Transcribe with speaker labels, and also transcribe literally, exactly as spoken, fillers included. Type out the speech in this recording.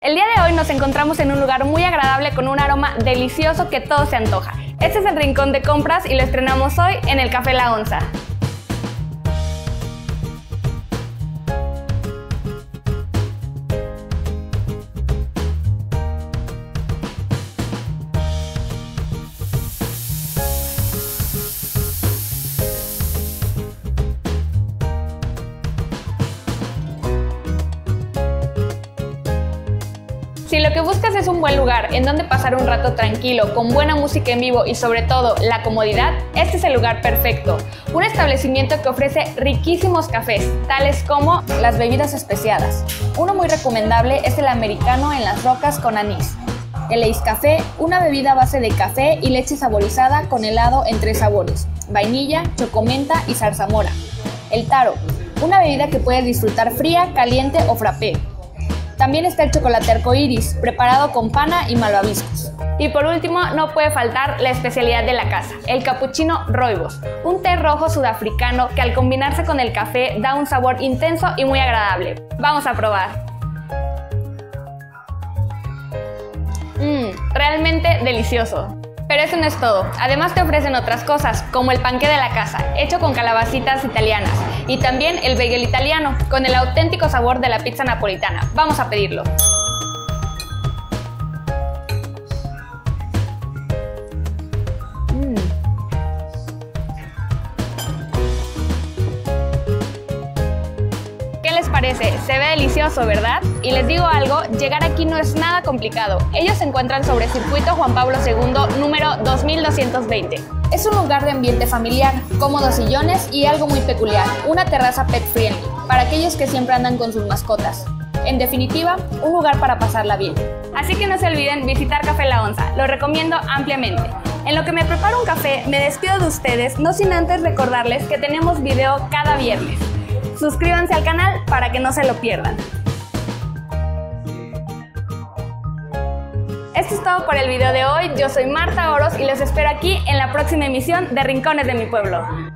Speaker 1: El día de hoy nos encontramos en un lugar muy agradable con un aroma delicioso que todo se antoja. Este es el Rincón de Compras y lo estrenamos hoy en el Café La Onza. Si lo que buscas es un buen lugar en donde pasar un rato tranquilo, con buena música en vivo y sobre todo la comodidad, este es el lugar perfecto. Un establecimiento que ofrece riquísimos cafés, tales como las bebidas especiadas. Uno muy recomendable es el americano en las rocas con anís. El Ace Café, una bebida a base de café y leche saborizada con helado en tres sabores: vainilla, chocomenta y zarzamora. El Taro, una bebida que puedes disfrutar fría, caliente o frappé. También está el chocolate arcoíris, preparado con pana y malvaviscos. Y por último, no puede faltar la especialidad de la casa, el cappuccino rooibos, un té rojo sudafricano que al combinarse con el café da un sabor intenso y muy agradable. Vamos a probar. Mmm, realmente delicioso. Pero eso no es todo, además te ofrecen otras cosas, como el panqué de la casa, hecho con calabacitas italianas, y también el bagel italiano, con el auténtico sabor de la pizza napolitana. Vamos a pedirlo. Mm. ¿Qué les parece? Se ve delicioso, ¿verdad? Y les digo algo, llegar aquí no es nada complicado. Ellos se encuentran sobre Circuito Juan Pablo segundo, número dos mil doscientos veinte. Es un lugar de ambiente familiar, cómodos sillones y algo muy peculiar, una terraza pet friendly, para aquellos que siempre andan con sus mascotas. En definitiva, un lugar para pasarla bien. Así que no se olviden visitar Café La Onza, lo recomiendo ampliamente. En lo que me preparo un café, me despido de ustedes, no sin antes recordarles que tenemos video cada viernes. Suscríbanse al canal para que no se lo pierdan. Esto es todo por el video de hoy. Yo soy Marta Oros y los espero aquí en la próxima emisión de Rincones de mi Pueblo.